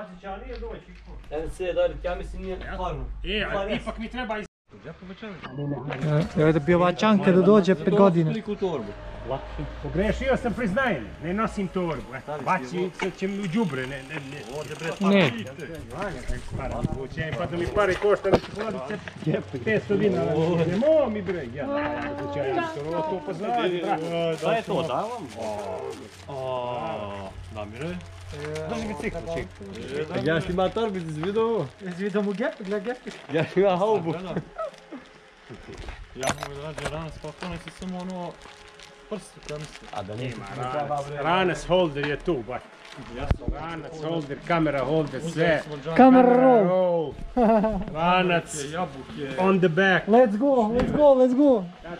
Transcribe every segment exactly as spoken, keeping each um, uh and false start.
Bazića nije doći. En se da ja mislim nije stvarno. E, ali ipak mi treba iz... Evo da bi ova Čanka da dođe pet godina. Pogrešio sam, priznajem, ne nosim torbu. Baci, sad će mi u džubre, ne, ne, ne. Ne. Pa da mi pare košta da ću poladiti petsto dinara. Nemo mi bre, ja da to poznati. Da je to, da vam? Namire. Drži bicikl, čik. Ja što ima torbicu, si vidio ovo? Jesi vidio mu gepi, gleda gepi. Ja što ima haubu. Ja mogu da rađe ranas, pa ono se samo ono... prstu, ja mislim. A da nije. Ranas holder je tu, baš. Ranac holder, kamera holder, sve. Kamera roll. Ranac on the back. Let's go, let's go, let's go.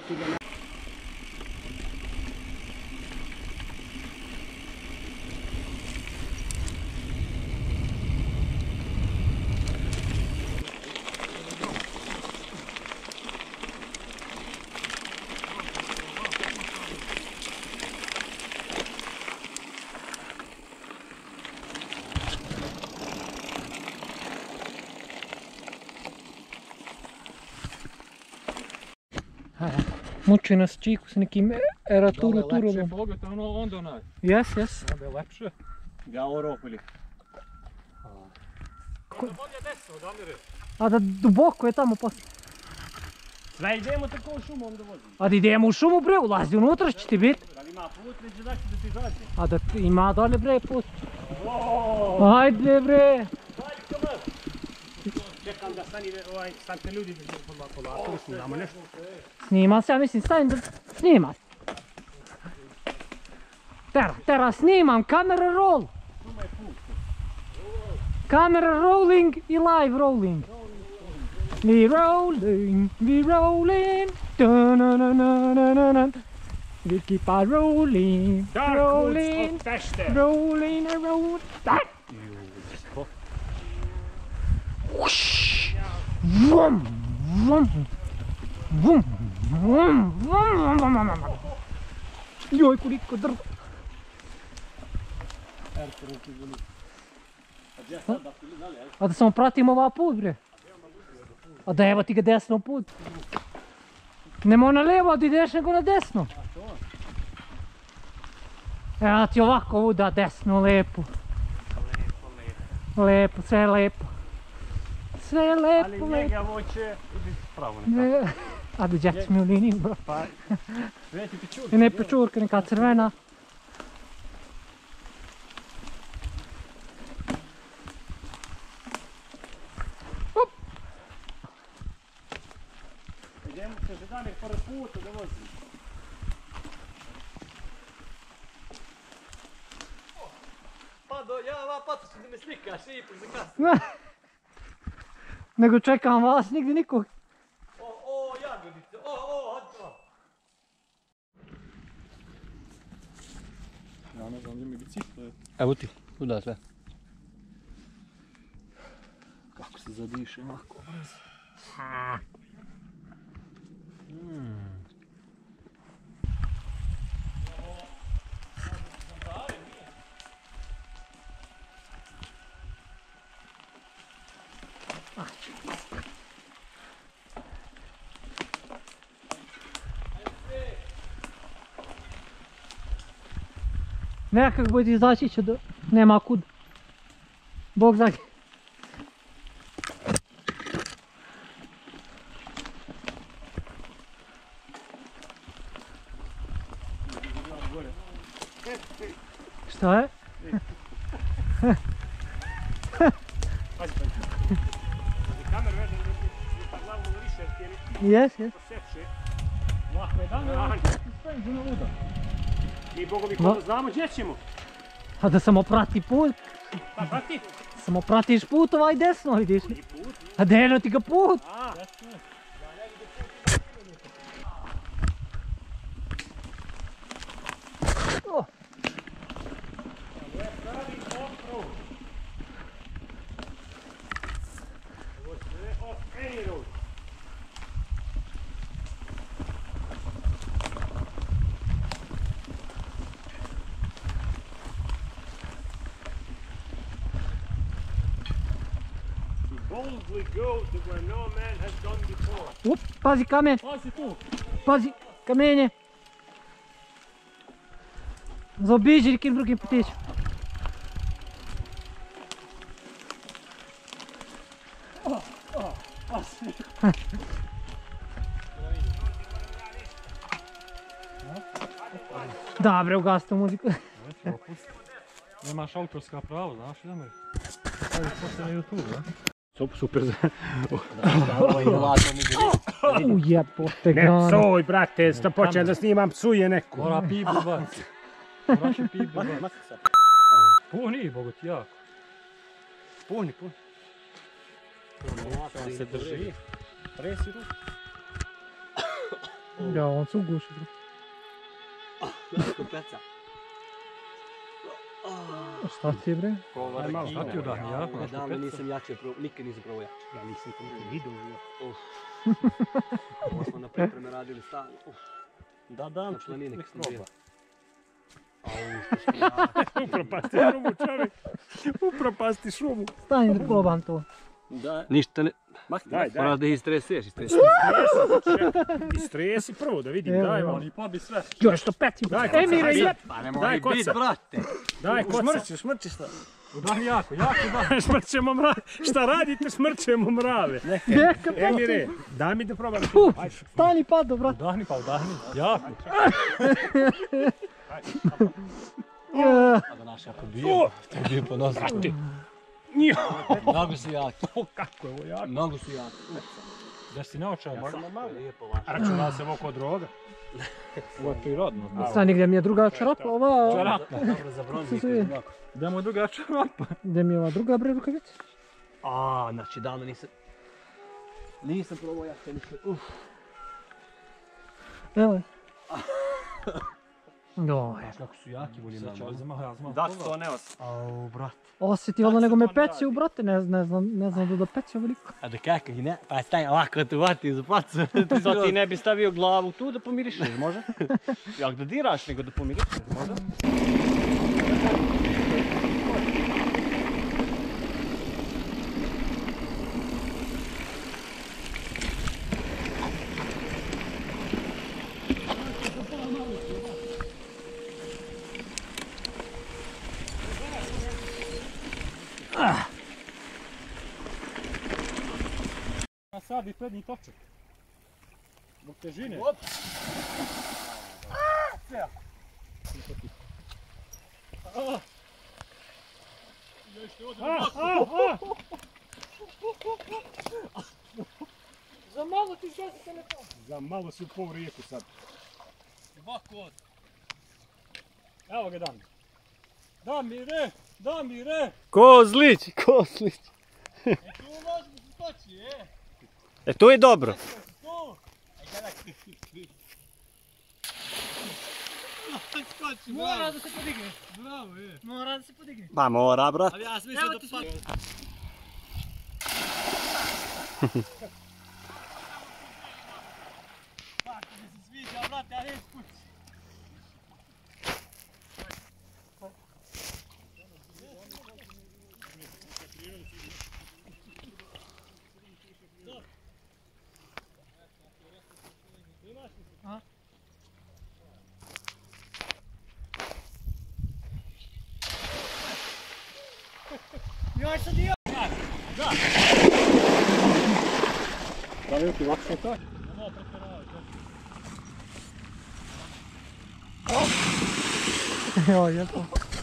Muči nas čiku sa nekim eraturu turulom. Lepše pogledajte ono onda onaj. Jes, jes. Onda je lepše. Ga oropili. Bolje desno, Damire. A da duboko je tamo posle. Sve idemo tako u šumu onda vozimo. A da idemo u šumu bre, ulazi unutra će ti biti. Da li ima put, neće da će da ti zađe. A da ti ima dalje bre put. Ajde bre. Čekam da stani, ovaj, stanite ljudi da polako, da snimamo nešto. Snima se, ja mislim stajem da snima. Tera, tera snimam, kamera roll. Kamera rolling i live rolling. We rolling, we rolling. Da-na-na-na-na-na. We keep on rolling, rolling, rolling, rolling. Vum, vum, vum, vum, vum, vum, vum. Joj, koliko drva. A da samo pratimo ova put bre. A da evo ti ga desno put. Nemo na levo da ideš nego na desno. Evo ti ovako uda desno, lepo. Lepo, sve je lepo. Sve je lepo, lepo. Ali njega voće ide pravo nekako. A da djeci mi u liniju bro. Pa, sveti pečurka. I ne pečurka, neka crvena. Idemo se Žedanek pored puta da vozimo. Pa do, ja ova patosu da me slikaš i ipak za kasno. Nego čekam vas, nigdje nikog. O, o, jagodice, o, o, hajde to. Ja ne znam gdje mi bicikl je. Evo ti, kuda sve. Kako se zadiše ovako brzo. Nekak bude izaći će do... nema kud. Bog zna. Šta je? Pazi, pazi. Kamer vežem da ti pa glavno više jer ti je Jes, jes. posjeće. Lako je dan, Mi bogovi koliko znamo gdje ćemo. A da samo prati put. Pa prati. Samo pratiš put ovaj desno vidiš. I put. A deno ti ga put. A. Oh. Ovo je pravi off-road. Ovo je sve off-any road. boldly go to where no man has gone before. Up, pazi kamen. Pazi tu! Pazi, kamenje. Zaobiđi nekim drugim putićem. Da bre, ugasite muziku. Nemaš autorska prava, znaš li da me? Staviš poslije na YouTube, da? Super. Ujebote Ne grana. psuj, brate, sta počeo da snimam, psuje neko. Mora pibu baci. Moraš i pibu baci. Puni, bogo ti jako. Puni, puni. On se drži. Presi ruku. Ja, on se uguši. Peca. Šta ti je bre? Aj malo. Šta ti udahni jako? Ja davno nisam jače probao, nikad nisam probao jače. Ja nisam to nikad vidio. Ovo smo na pripreme radili stalno. Da, dam, Na planini kad sam bio. Upropasti šumu, čovjek. Upropasti šumu. Stani da probam to. Ništa ne... Daj, daj. Moraš da ih istresuješ, istresuješ. Istresi prvo da vidim, Evo, daj evo. vam. I pobi sve. Još to peti. Daj, Emire, koca, jeb. Pa ne Daj, mora koca. biti, brate. Daj, koca. Šmrči, šmrči šta. Udahni jako, jako udahni. Smrćemo mrave. Šta radite, smrćemo mrave. Neka Emire, daj mi da probam. Uh, stani pado, brat. Udahni pa udahni. Jako. Ja. A da naš jako bio. To bio po nosu. Mnogo su jaki. Kako je ovo jako? Mnogo su jaki. Da si naočao, možda? Lijepo vaš. Računala se oko droga. Ovo je prirodno. Stani gdje mi je druga čarapa, ova... Čarapa. Dobro za bronzike. Da mu je druga čarapa. Gdje mi je ova druga bre rukavica? A, znači davno nisam... Nisam probao jače, nisam... Uf. Evo je. Joj. Kako su jaki, volim Sad će nam. ovdje zamah, zamah. Da ti to ne osam. Au, brat. Osjeti ono nego me peciju, brate, ne, ne znam, ne znam da da peciju veliko. A da kako i ne? Pa staj ovako te vati za facu. Sad ti ne bi stavio glavu tu da pomirišeš, može? Jak da diraš, nego da pomirišeš, može? A sad i prednji točak. Zbog težine. Za malo ti šesti telefon. Za malo si u pol rijeku sad. Ovako. Evo ga Damir. Damire, Damire. Kozlić, Kozlić. Tu možemo se skoči, e. E to je dobro. Tu. Mora da se podigne. Bravo, e. Mora da se podigne. Pa mora, brat. Ali ja sam mislio da pa... Kako mi se sviđa, brate, a neći kući. Još sad dio. Da li ti lakše to? Evo je to.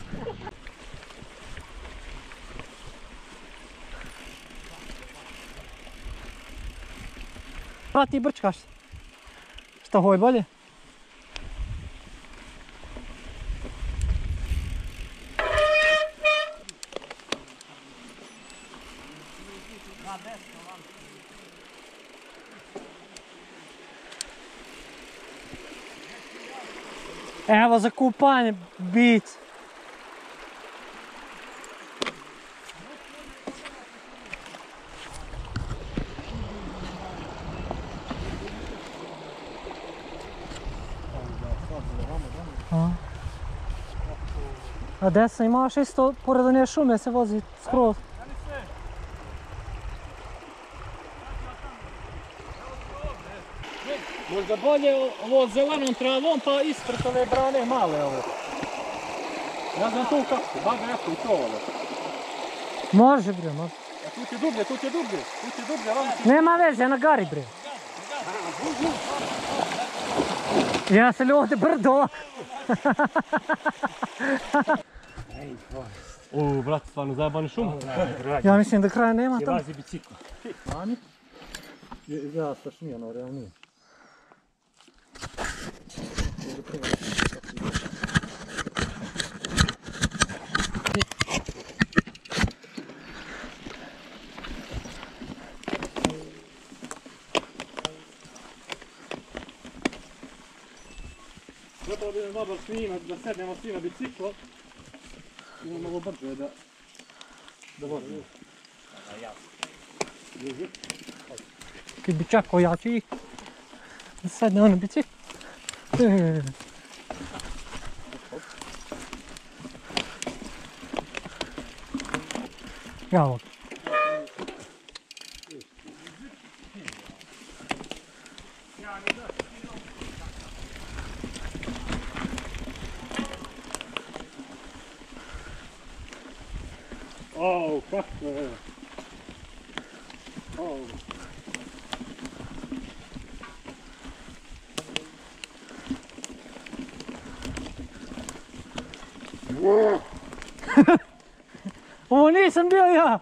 Prati brčkaš se. Šta hoj bolje? Evo za kupanje, bic. A, a desa imaš isto, pored one šume se vozi skroz. Možda bolje ovo zelenom travom pa ispred ove brane male ovo. Ja znam to kako, baga jako i to ovo. Može bre, može. A tu ti je dublje, tu ti je dublje, tu ti je dublje, vamo ti... Nema veze, na gari bre. Ja se ljudi brdo. O, brat, stvarno zajebani šum. Ja mislim da kraja nema tamo. Vazi bicikl. Mani? Ja, strašnije, ono, realnije. Zato bi nam dobro svi na, da sednemo svi na biciklo. Ima malo brže da... da vozimo. Ti bi čakao jači da sedne ono bicikl. Ja ovo. O, kako je. O. Ovo nisam bio ja!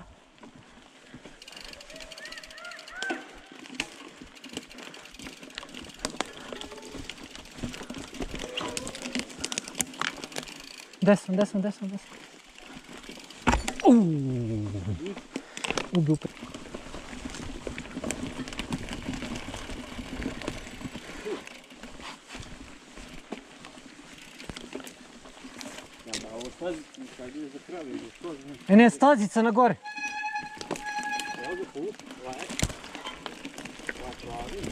Desno, desno, desno, desno. Uuuu. Ubio pre. Ovo stazici kad ideš za kravi, što znam. E ne, stazica na gore. Ovdje put, lek. Pravi.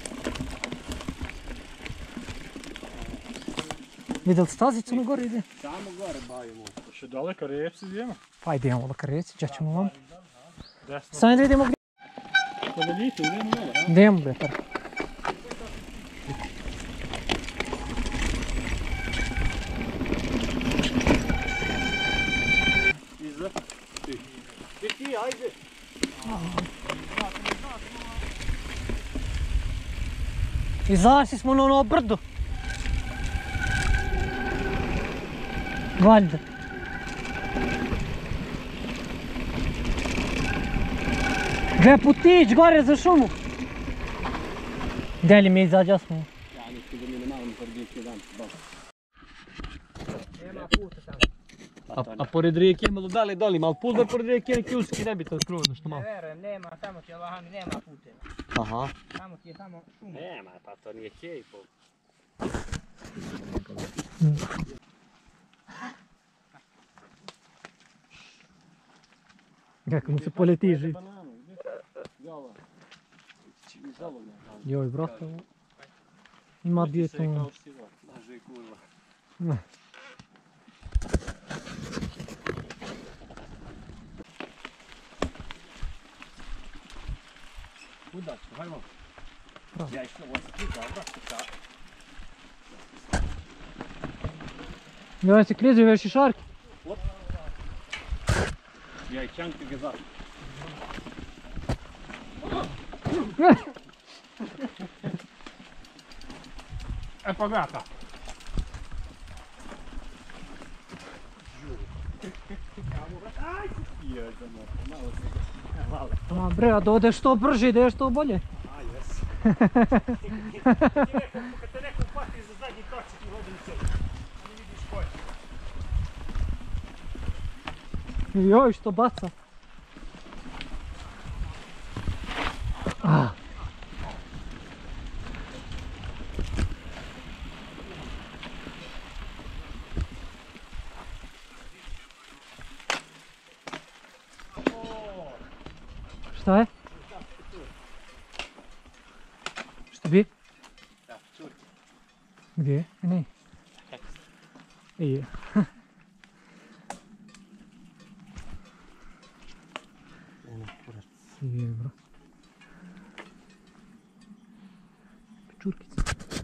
Vidjeli stazicu na gore ide? Samo gore bavimo. Še daleka repsi idemo. Pa idemo ovdje kareci, gdje ćemo vam. Desno. Samo da vidimo gdje. Kada vidite, idemo dole, a? Idemo bre, par. Iza. Ti. Ti ti, ajde. Izašli smo na ono brdo. Valjda. Gdje putić gore za šumu? Gdje li mi izađa smo? Ja nisam da mi ne malo prvi jedan. Nema puta tamo. A, a pored rijeke imalo dalje doli, malo put da pored rijeke neki uski ne bi to skroz nešto malo. Ne verujem, nema, tamo ti je Allahami, nema puteva. Aha. Tamo ti je samo šuma. Nema, pa to nije kejpo. Kako mu se poleti živ. Bananu, gdje? Jala. Žalo ne. Joj, brate, ovo. Ima djetu. Kao štiva. Laže kurva. Kuda ću, hajmo. Pravo. Ja išlo ovo se kuda, brate, Ja se klizi već i šarki. ja i čanke ga zatim. E pa gata. Ma bre, a da odeš što brže, ideš što bolje. A jes. Ti neko, kad te neko uhvati za zadnji točak i vodi u celu. Ne vidiš ko je. Joj, što baca. Ah. Šta je? Šta bi? Gdje? Ne. Je. Je, bro. Pečurkica.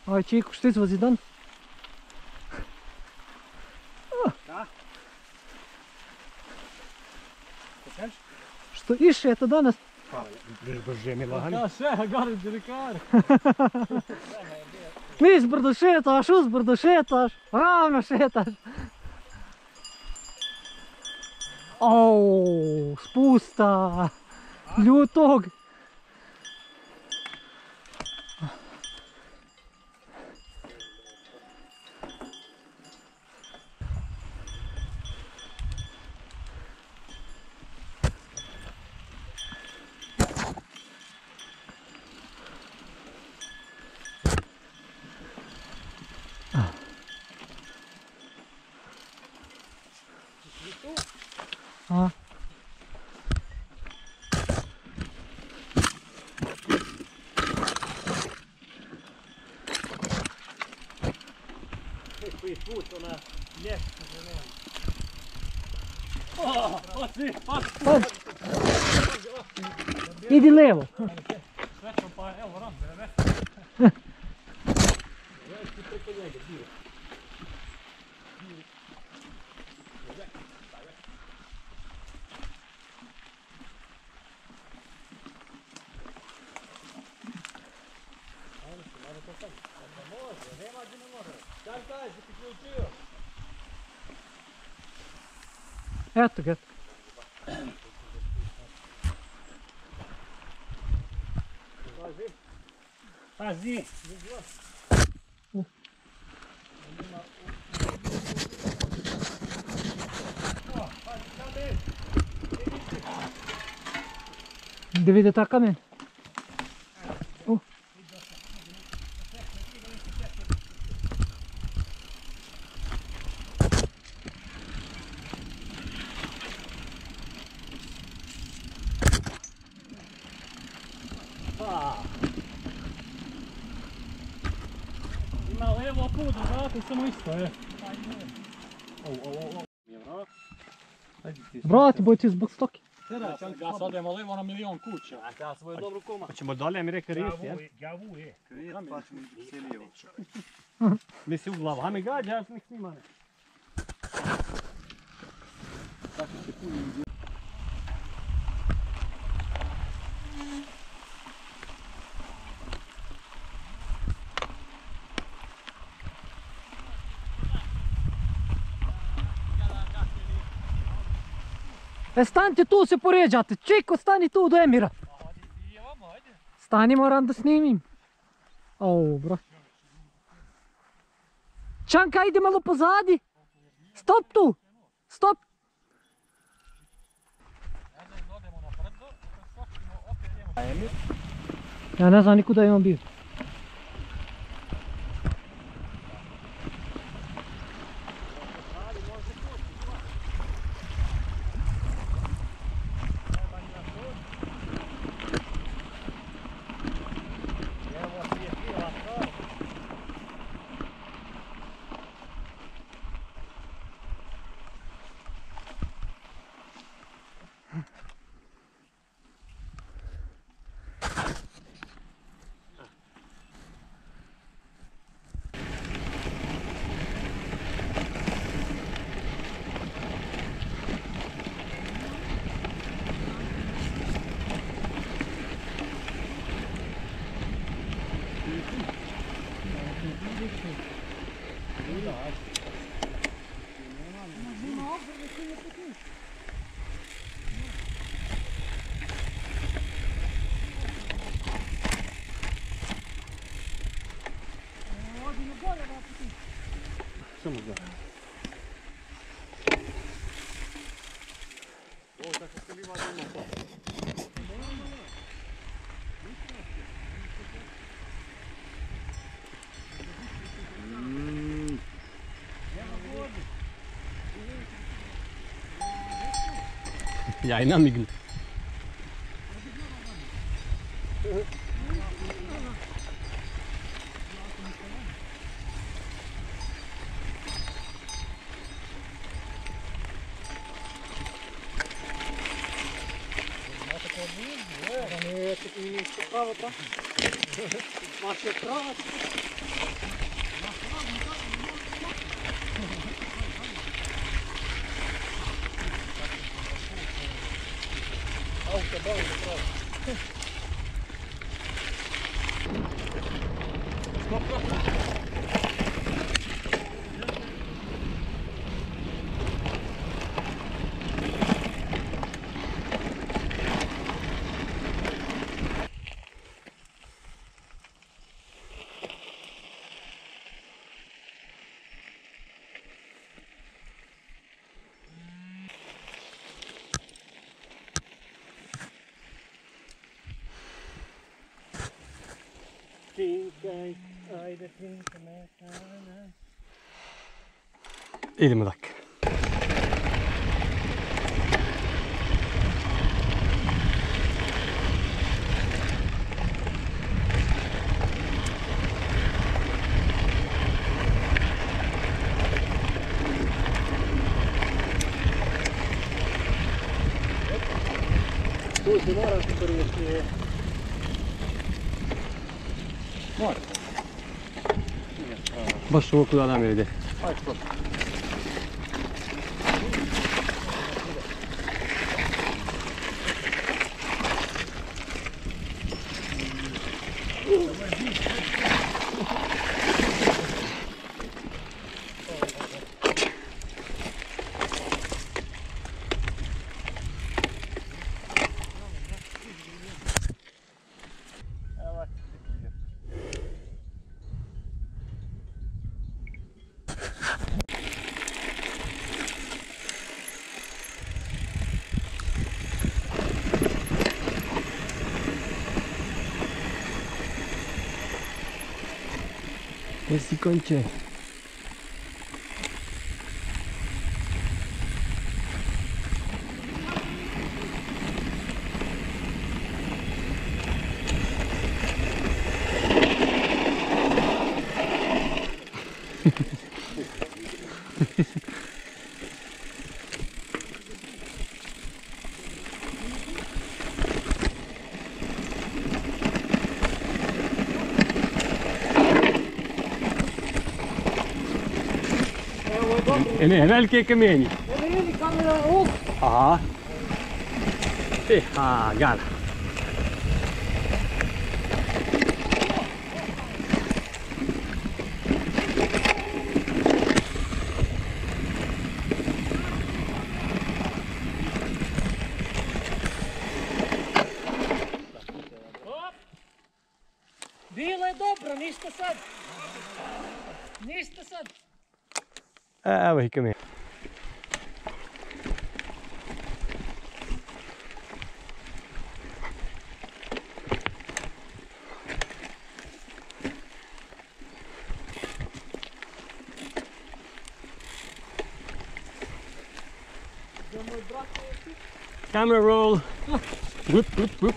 Aj, Čiko, što izvozi dan? Što iše to danas? Brže mi lani. Ja še, garim dirikar. Niz brdo šetaš, uzbrdo šetaš, ravno šetaš. Au, spusta, ljutog. A. Koji put, ona ljepša žena. Idi levo. Srećom pa evo ram, ne? Eto ga. Pazi! Da vidi ta kamen. Uh. Ima levo put, znate, samo isto je. Brate, boj ti zbog stoki. Ja sad idemo levo na milion kuća. A ja svoju dobru kuma. Hoćemo dolje, mi reka riješi, jel? Gavu je. Pa ćemo se lijevo. Misli u glavu, a mi gađa, ja sam ih snima ne. E, stanite tu se poređate. Čiko, stani tu do Emira. Stani, moram da snimim. Au, bro. Čanka, ide malo pozadi. Stop tu. Stop. Ja ne znam nikuda je on bio. Samo da. Ja i namignu. Praво так. Маша право. Idemo dakle. Tu si moram se prvi. Mora. Baš ovo kuda nam ide. Ajde, prosto. Jesi konče. E ne, velike kamenje. Evo vidi kamera, uf! Aha. E, a, gana. Bilo je dobro, ništa sad. Ništa sad. Evo ih kamenje. Camera roll. Whoop, whoop, whoop.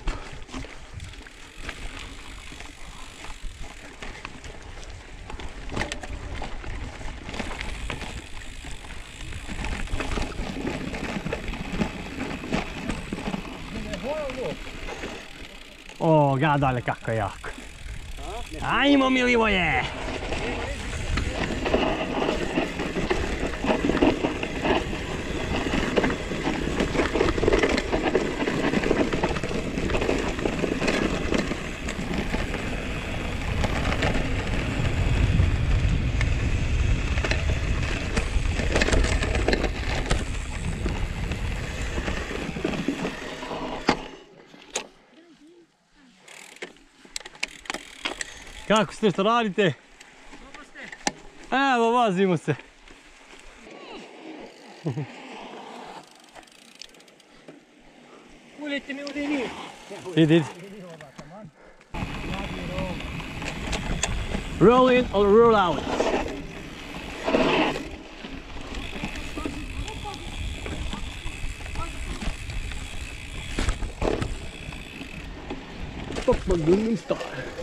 O, gadale kako je jako. Ajmo Milivoje! Kako ste, što radite? Evo, vozimo se. Ulijte mi u liniju. Idi, idi. Roll in or roll out. Oppa, Gangnam Style.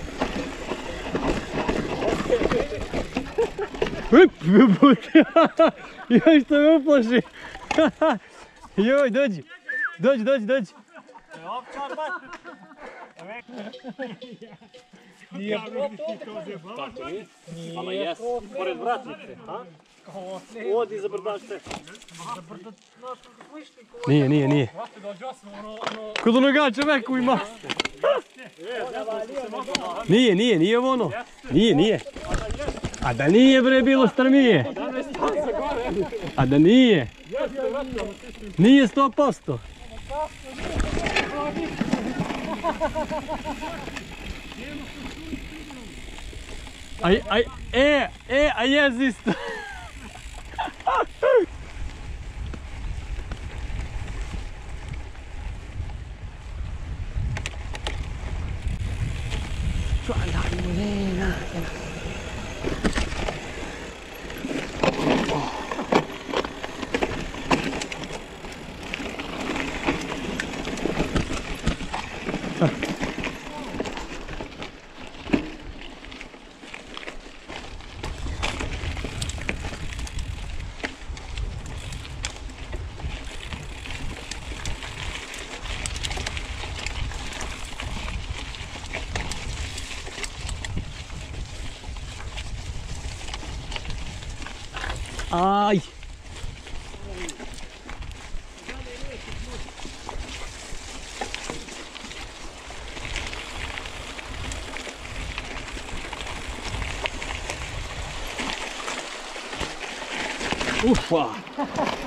Hup, vybuti. Joj, što me uplaši. Joj, dođi. Dođi, dođi, dođi. Nije tako nije. Ali jes, pored vratnice, ha? Odi za brdašte. Nije, nije, nije. Kod onoga čoveku ima. Nije, nije, nije ono. Nije, nije. A da nije bre bilo strmije. A da nije. Nije sto posto. Aj, aj, e, e, a jest isto. Aj! Ufa!